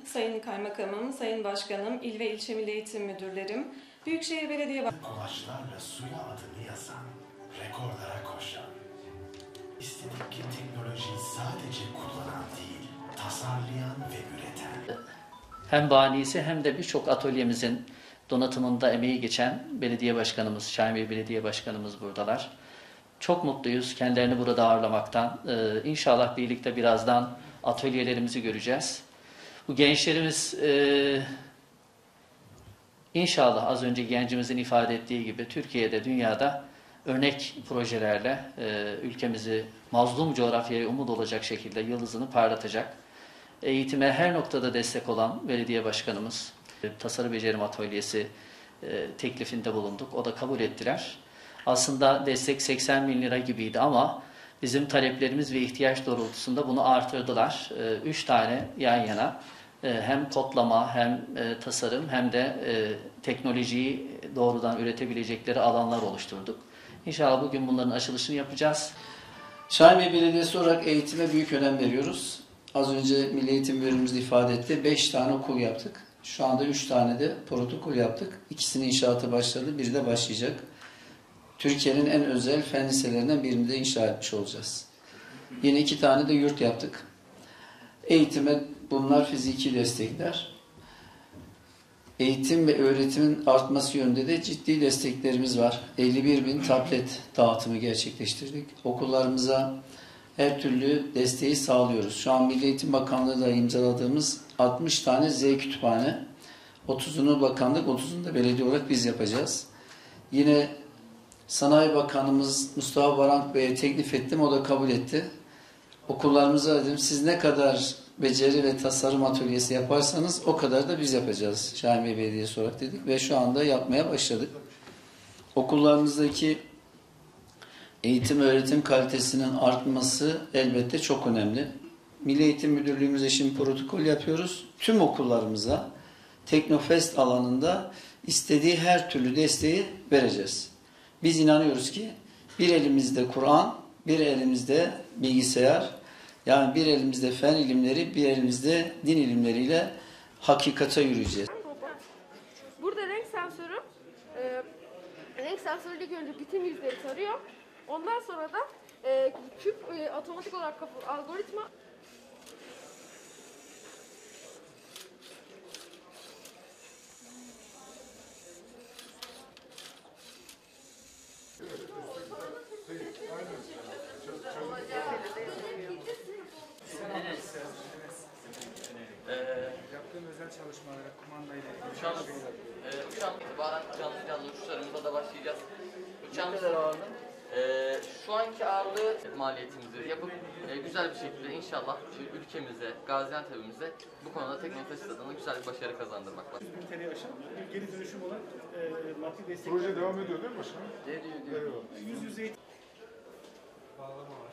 Sayın Kaymakamım, Sayın Başkanım, İl ve İlçe Milli Eğitim Müdürlerim, Büyükşehir Belediye Amaçlarla suya adını yazan, rekorlara koşan, istedik ki teknolojiyi sadece kullanan değil, tasarlayan ve üreten. Hem banisi hem de birçok atölyemizin donatımında emeği geçen belediye başkanımız, Şahin Bey Belediye Başkanımız buradalar. Çok mutluyuz kendilerini burada ağırlamaktan. İnşallah birlikte birazdan atölyelerimizi göreceğiz. Bu gençlerimiz inşallah az önce gencimizin ifade ettiği gibi Türkiye'de, dünyada örnek projelerle ülkemizi mazlum coğrafyaya umut olacak şekilde yıldızını parlatacak. Eğitime her noktada destek olan belediye başkanımız, tasarım becerim atölyesi teklifinde bulunduk. O da kabul ettiler. Aslında destek 80 bin lira gibiydi ama bizim taleplerimiz ve ihtiyaç doğrultusunda bunu artırdılar. 3 tane yan yana hem kodlama hem tasarım hem de teknolojiyi doğrudan üretebilecekleri alanlar oluşturduk. İnşallah bugün bunların açılışını yapacağız. Şahin Bey Belediyesi olarak eğitime büyük önem veriyoruz. Az önce Milli Eğitim Müdürümüz ifade etti. 5 tane okul yaptık. Şu anda 3 tane de protokol yaptık. İkisinin inşaatı başladı, biri de başlayacak. Türkiye'nin en özel fen liselerinden birini de inşa etmiş olacağız. Yine 2 tane de yurt yaptık. Eğitime bunlar fiziki destekler. Eğitim ve öğretimin artması yönünde de ciddi desteklerimiz var. 51 bin tablet dağıtımı gerçekleştirdik. Okullarımıza her türlü desteği sağlıyoruz. Şu an Milli Eğitim Bakanlığı'yla imzaladığımız 60 tane Z kütüphane, 30'unu bakanlık, 30'unu da belediye olarak biz yapacağız. Yine Sanayi Bakanımız Mustafa Varank Bey'e teklif ettim, o da kabul etti. Okullarımıza dedim, siz ne kadar beceri ve tasarım atölyesi yaparsanız o kadar da biz yapacağız Şahin Bey Belediyesi olarak dedik ve şu anda yapmaya başladık. Okullarımızdaki eğitim öğretim kalitesinin artması elbette çok önemli. Milli Eğitim Müdürlüğümüzle şimdi protokol yapıyoruz. Tüm okullarımıza Teknofest alanında istediği her türlü desteği vereceğiz. Biz inanıyoruz ki bir elimizde Kur'an, bir elimizde bilgisayar, yani bir elimizde fen ilimleri, bir elimizde din ilimleriyle hakikate yürüyeceğiz. Burada renk sensörü ilk önce bütün yüzleri tarıyor. Ondan sonra da küp otomatik olarak algoritma Yaptığım özel çalışmalara, kumandayla ilgili Uçağın itibaren canlı uçuşlarımıza da başlayacağız. Uçağımız şu anki ağırlığı maliyetimizi yapıp güzel bir şekilde inşallah ülkemize, Gaziantep'imize bu konuda Teknofest adına güzel bir başarı kazandırmak var. 100.000 TL'ye aşan bir geri dönüşüm olan maddi destek. Proje devam ediyor değil mi başkanım? Ediyor. Yüz yüze bağlama var.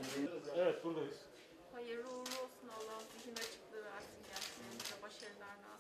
Evet buradayız. hayırlı uğurlu olsun. Allah zihin açıklığı versin. Gençlerimize başarılar.